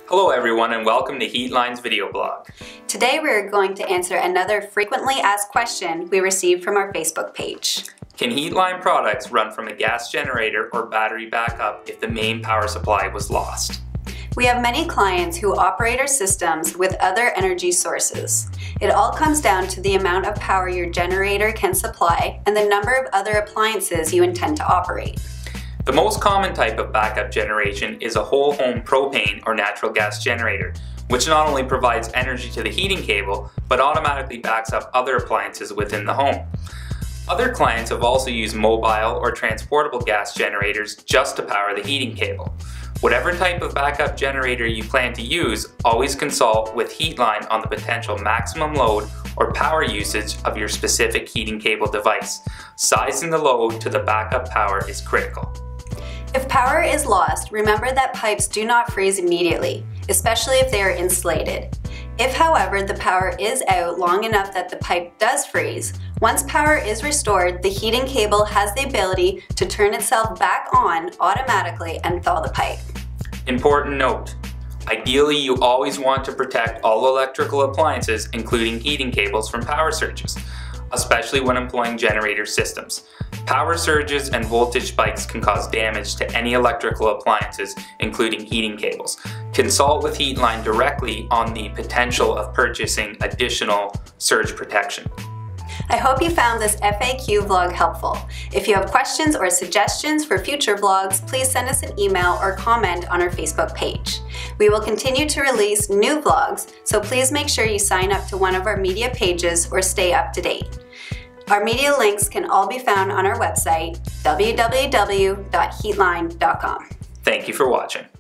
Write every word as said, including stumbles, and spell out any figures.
Hello everyone and welcome to Heatline's video blog. Today we're going to answer another frequently asked question we received from our Facebook page. Can Heatline products run from a gas generator or battery backup if the main power supply was lost? We have many clients who operate our systems with other energy sources. It all comes down to the amount of power your generator can supply and the number of other appliances you intend to operate. The most common type of backup generation is a whole home propane or natural gas generator, which not only provides energy to the heating cable, but automatically backs up other appliances within the home. Other clients have also used mobile or transportable gas generators just to power the heating cable. Whatever type of backup generator you plan to use, always consult with Heatline on the potential maximum load or power usage of your specific heating cable device. Sizing the load to the backup power is critical. If power is lost, remember that pipes do not freeze immediately, especially if they are insulated. If, however, the power is out long enough that the pipe does freeze, once power is restored, the heating cable has the ability to turn itself back on automatically and thaw the pipe. Important note: ideally, you always want to protect all electrical appliances, including heating cables, from power surges, especially when employing generator systems. Power surges and voltage spikes can cause damage to any electrical appliances, including heating cables. Consult with Heatline directly on the potential of purchasing additional surge protection. I hope you found this F A Q vlog helpful. If you have questions or suggestions for future vlogs, please send us an email or comment on our Facebook page. We will continue to release new vlogs, so please make sure you sign up to one of our media pages or stay up to date. Our media links can all be found on our website, w w w dot heatline dot com. Thank you for watching.